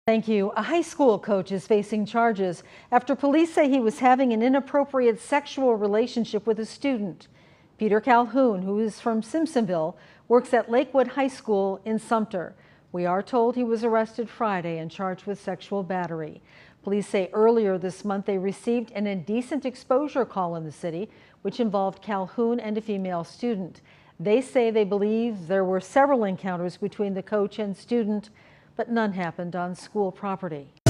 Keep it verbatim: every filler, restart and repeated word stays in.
Thank you. A high school coach is facing charges after police say he was having an inappropriate sexual relationship with a student. Peter Calhoun, who is from Simpsonville, works at Lakewood High School in Sumter. We are told he was arrested Friday and charged with sexual battery. Police say earlier this month they received an indecent exposure call in the city, which involved Calhoun and a female student. They say they believe there were several encounters between the coach and student, but none happened on school property.